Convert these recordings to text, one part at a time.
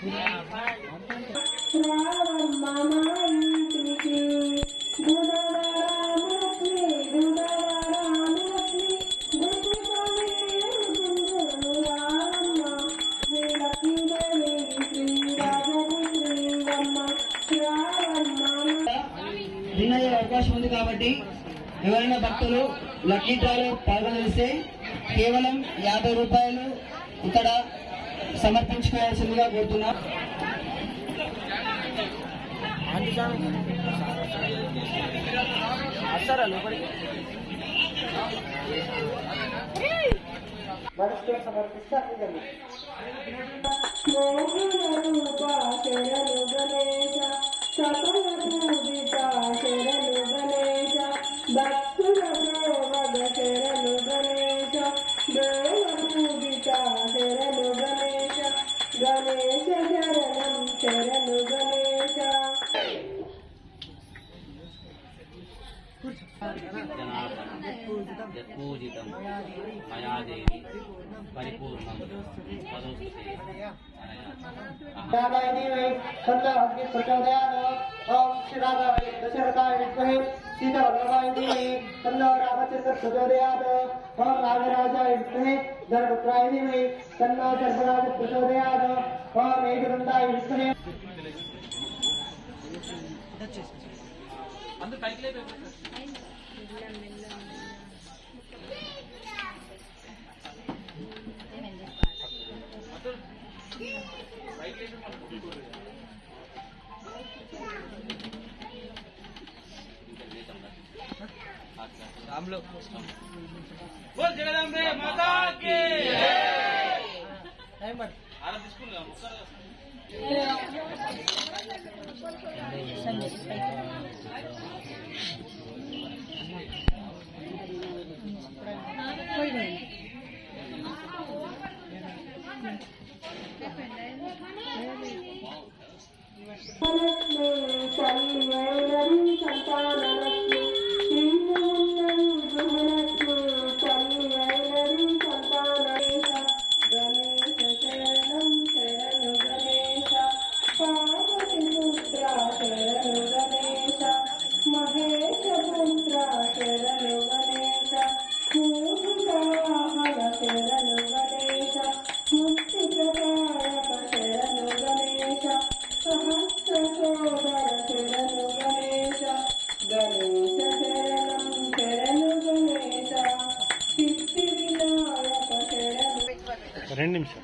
Win అయ్యే అవకాశం ఉంది కాబట్టి ఎవరైనా భక్తులు లక్కీ డ్రాలో పాల్గొనిస్తే కేవలం 50 రూపాయలు ఇక్కడ సమర్పించుకోవాల్సిందిగా కోరుతున్నాం. గణేశ శరణం శరణు గణేశ పూజితం మయాదేవి పరిపూర్ణం ఓం శ్రీరామాయ దశరథాయ విద్మహే సీతావల్లభాయ ధీమహి తన్నో రామచంద్ర ప్రచోదయాత్. ఓం నాగరాజాయ విద్మహే ధనపుత్రాయ ధీమహి తన్నో సర్వరాజ ప్రచోదయాత్. ఓం మేఘదండాయ విద్మహే हम लोग बोल जगदम्बे माता की आराम తీసుకున్నా రెండు నిమిషం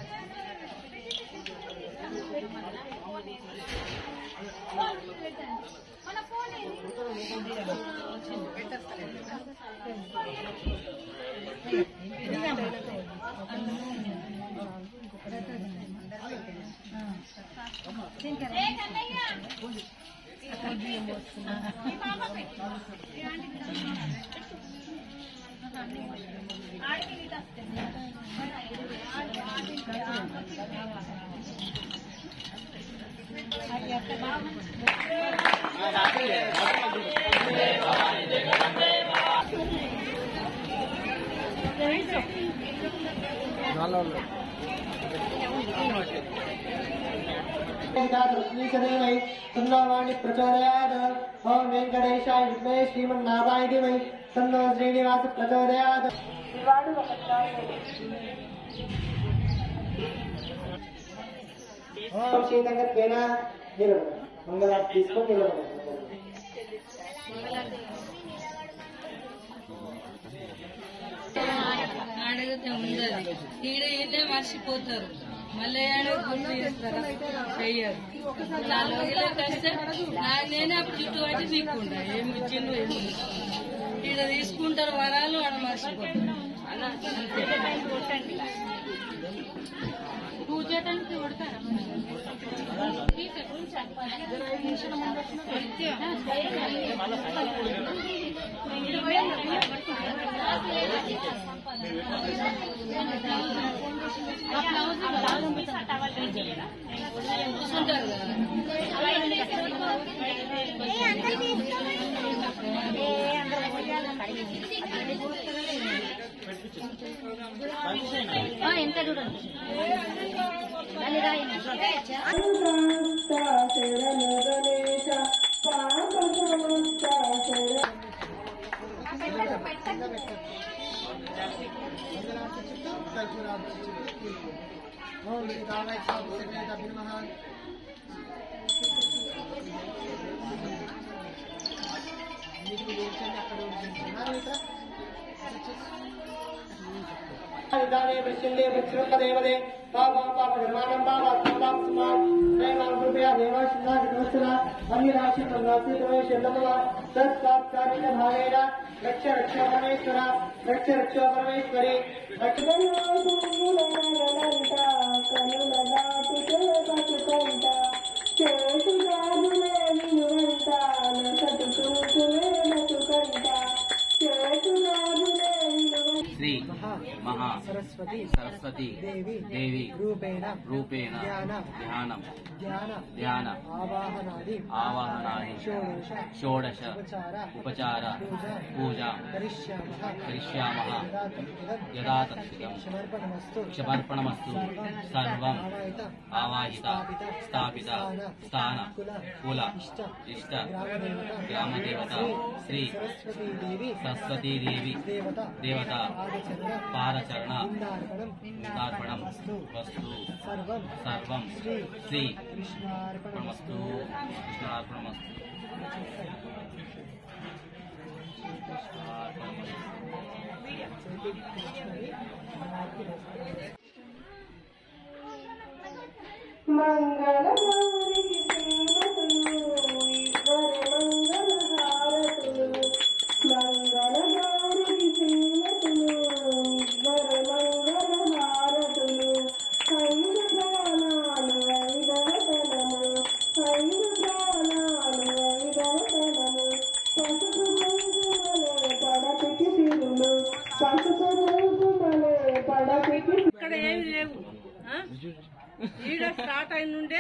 तन्नोवाणी प्रचोदयात्. ओम वेंकटेशाय विद्महे श्रीमन्नारायणाय धीमहि तन्नो श्रीनिवास प्रचोदयात्. ओम श्रीनगर केना निलबड मंगलारती इसको निलबड ఈడే మర్చిపోతారు మళ్ళీ గుర్తు చేస్తారు చెయ్యరు నేనే అప్పుడు చుట్టూ పట్టి తీసుకుంటా ఏమి ఇచ్చిండు ఏమి ఈడ తీసుకుంటారు వరాలు ఆడ మర్చిపోతారు పూజ చేయడానికి కొడతారా ఎంత చూడండి శ్రీ మహా సరస్వతి దేవి రూపేణ ధ్యాన ఆవాహనాది షోడశ ఉపచార పూజా కరిష్యామః యదా తత్సిదం సమర్పణమస్తు సర్వం ఆవాహిత స్థాపిత స్థాన కుల ఇష్ట గ్రామదేవత శ్రీ సరస్వతీ దేవి దేవత పాదచరణ తార్పణం వస్తు సర్వం శ్రీ కృష్ణార్పణమస్తు కృష్ణార్పణమస్తు. మంగళ గౌరీ శ్రీమతులు మంగళ హారతులు మంగళ గౌరీ శ్రీమతులు మంగళ హారతులు ఐదు ప్రాణాలు ఐదవతనము ఐదు ప్రాణాలు ఐదవతనము పసుపు కుంకుమలే పడపికి సిరులు పసుపు కుంకుమలే పడపికి ఇక్కడ ఏమి లేవు ఈడ స్టార్ట్ అయిన నుండే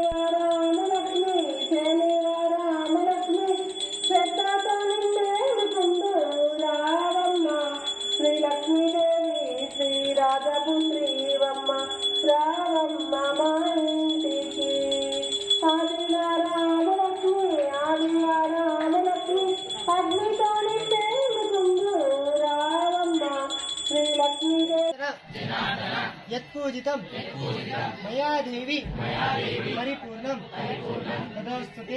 రావమ్మ శ్రీ లక్ష్మీదేవి శ్రీ రాజపుత్రీవమ్మ రావమ్మ మా ఇంటికి ఆదిగా రామలక్ష్మి ఆదిగా రామలక్ష్మి అగ్నితో నిండు రావమ్మ శ్రీ లక్ష్మీదేవి యత్పూజితం మయా దేవి పరిపూర్ణం తదోస్తుతే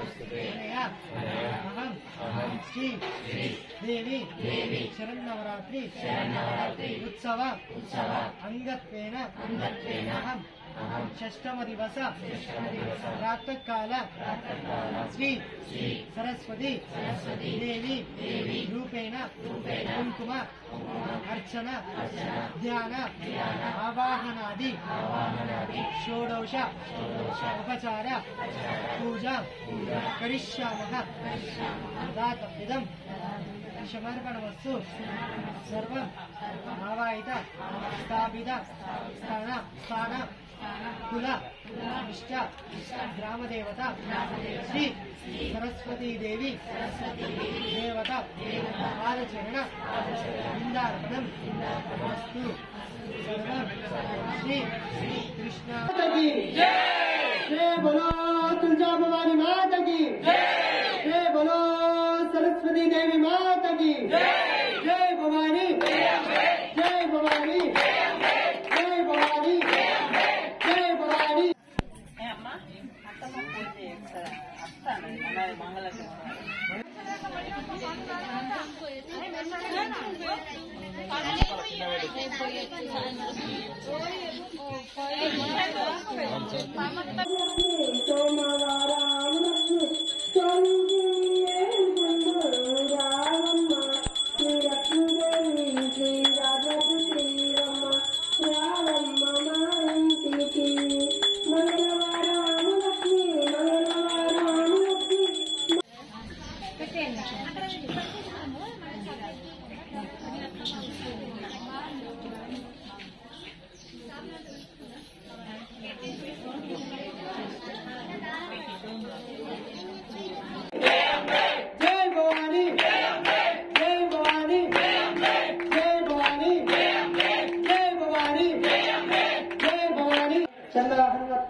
అహం శ్రీ దేవి శరన్నవరాత్రి ఉత్సవ అంగత్వేన అహం షష్టమ దివస ప్రాతకాల శ్రీ సరస్వతి దేవి రూపేణ కుంకుమ అర్చన ధ్యాన ఆవాహనాది షోడశ ఉపచార పూజా కరిష్యామః దాతమిదం సమర్పణమస్తు సర్వం ఆవాహిత స్థాపిత స్థాన కుల ఇష్ట గ్రామదేవత శ్రీ సరస్వతీ దేవి దేవత పాదచరణ ఇందార్పణం వస్తు సర్వం శ్రీ కృష్ణ जय बोलो तुलजा भवानी माता की जय बोलो सरस्वती देवी माता की जय भवानी जय भवानी जय भवानी जय भवानी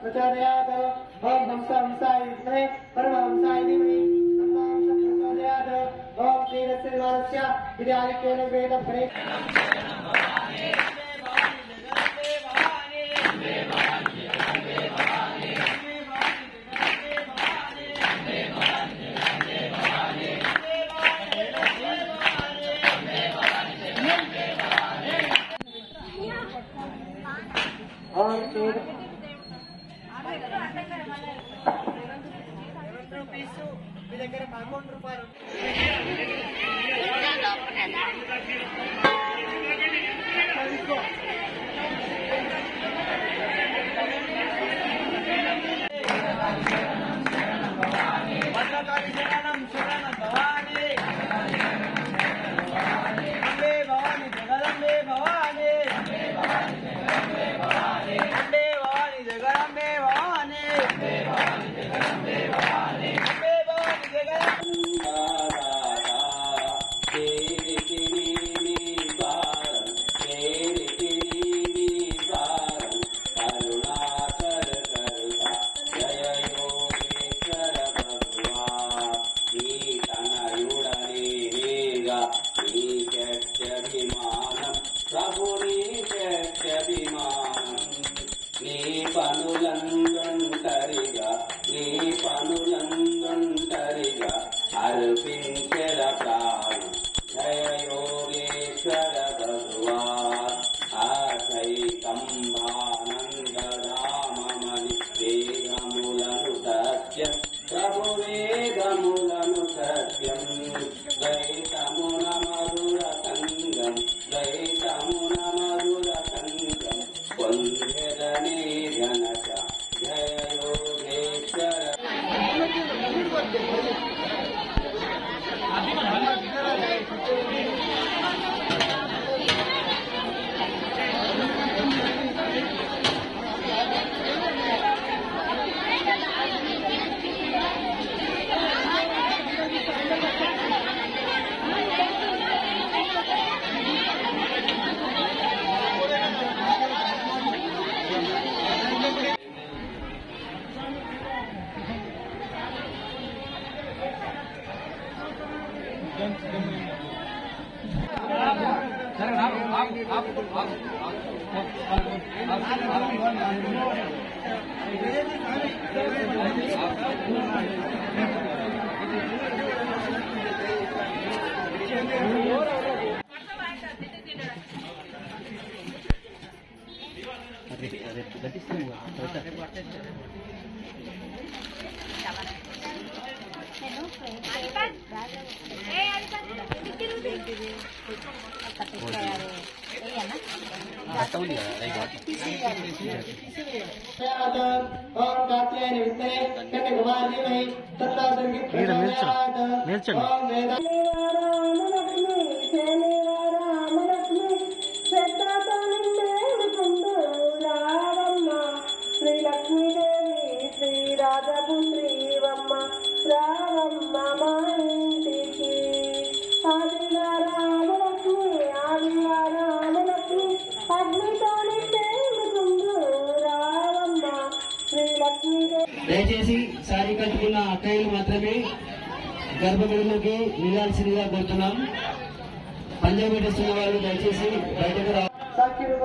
प्रचोदयात् ओम हंसाय विद्महे परमहंसाय धीमहि तन्नो प्रचोदयात् ओम श्रीरस्यमानस्य विद्यादित्येन वेदफले దయచేసి సారీ కట్టుకున్న అక్కయ్యలు మాత్రమే గర్భగుడిలోకి వెళ్ళాల్సిందిగా కోరుతున్నాం. పంజాబీ డ్రెస్ ఉన్న వాళ్ళు దయచేసి బయటకు రా. साक्षी रूप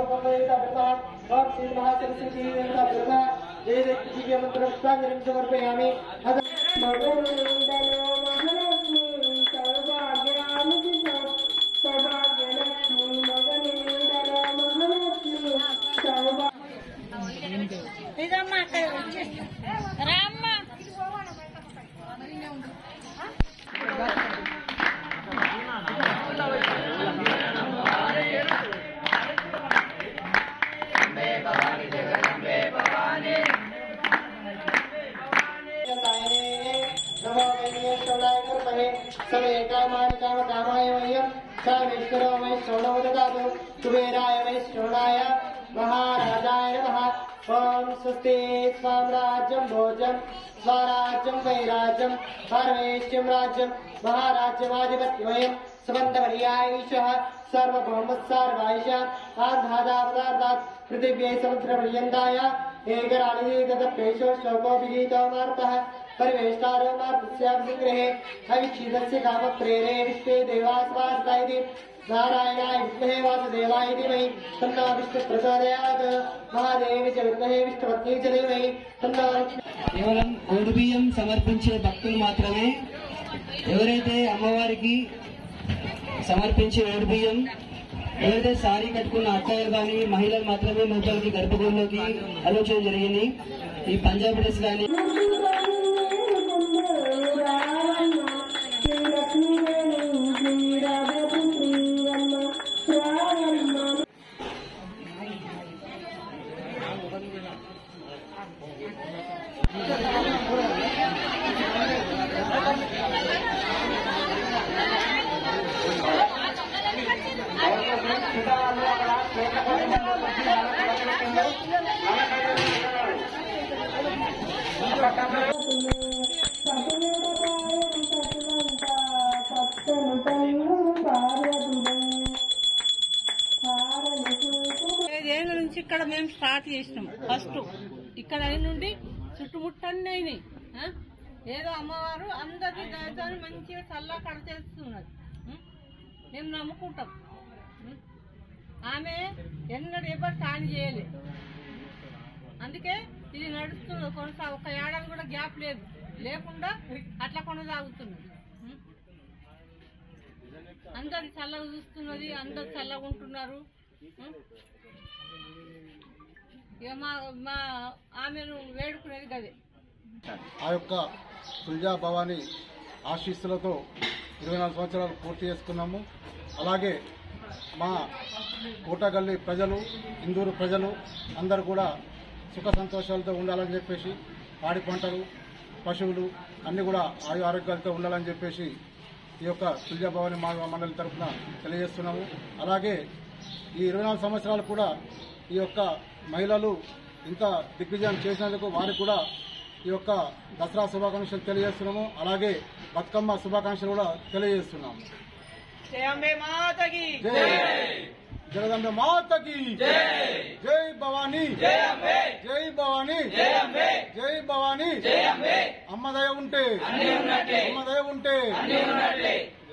और श्री महासरस्वती देवता दुर्गा वेद के मंत्र पुष्पांजलि समर्पयामि। समय कामाय वयम् सर्वेश्वरो वै श्रवणो ददातु कुबेराय वै श्रवणाय महाराजाय नमः। ओम स्वस्ति साम्राज्यं भोजं स्वराज्यं वैराज्यं सर्वेश्वरं राज्यं महाराज्यमाधिपत्यमयं सबन्धपर्यायीशः सार्वभौमः सर्वायशः आधादावतारात् पृथिव्यै समुद्रपर्यन्ताय एकराणि तदप्रेषो श्लोको विगीतो मार्तः परिवेष्टारो मार्तस्याभिगृहे अविच्छिदस्य कामप्रेरे विश्वे देवास्वास्ता इति नारायणाय विद्महे वासुदेवाय धीमहि तन्नो विष्णुः प्रचोदयात् महादेवी च विद्महे विष्णुपत्नी च धीमहि तन्नो కేవలం ఓడి బియ్యం సమర్పించే భక్తులు మాత్రమే ఎవరైతే అమ్మవారికి సమర్పించే ఓడి బియ్యం ఎవరైతే సారీ కట్టుకున్న అత్తయ్యలు కానీ మహిళలు మాత్రమే లోపలికి గర్భగుడిలోకి ఆలోచన జరిగింది. ఈ పంజాబ్ డ్రెస్ కానీ ఏళ్ళ నుంచి ఇక్కడ మేము స్టార్ట్ చేసినాం. ఫస్ట్ ఇక్కడ నుండి చుట్టుముట్టన్నీ అయినాయి. ఏదో అమ్మవారు అందరి దాని మంచిగా చల్లా కడచేస్తున్నది. మేము నమ్ముకుంటాం. ఆమె ఎన్నడూ ఎవరు తాని చేయలేదు. అందుకే ఇది నడుస్తున్నది. ఒక ఏడాది కూడా గ్యాప్ లేదు లేకుండా అట్లా కొనసాగుతున్నది. అందరు చల్లగా చూస్తున్నది. అందరు చల్లగా ఉంటున్నారు. ఇక మా ఆమెను వేడుకునేది గదే. ఆ యొక్క తుల్జా భవాని ఆశీస్సులతో 24 సంవత్సరాలు పూర్తి చేసుకున్నాము. అలాగే మా కోటగల్లి ప్రజలు, ఇందూరు ప్రజలు అందరూ కూడా సుఖ సంతోషాలతో ఉండాలని చెప్పేసి, పాడి పంటలు, పశువులు అన్ని కూడా ఆయు ఆరోగ్యాలతో ఉండాలని చెప్పేసి ఈ యొక్క తుల్జా భవాని మా మండలి తరఫున తెలియజేస్తున్నాము. అలాగే ఈ 24 సంవత్సరాలు కూడా ఈ యొక్క మహిళలు ఇంత దిగ్విజయం చేసినందుకు వారికి కూడా ఈ యొక్క దసరా శుభాకాంక్షలు తెలియజేస్తున్నాము. అలాగే బతుకమ్మ శుభాకాంక్షలు కూడా తెలియజేస్తున్నాము. జగదంబే మాతకి జై భవానీ, జై భవానీ, జై భవానీ. అమ్మ దయ ఉంటే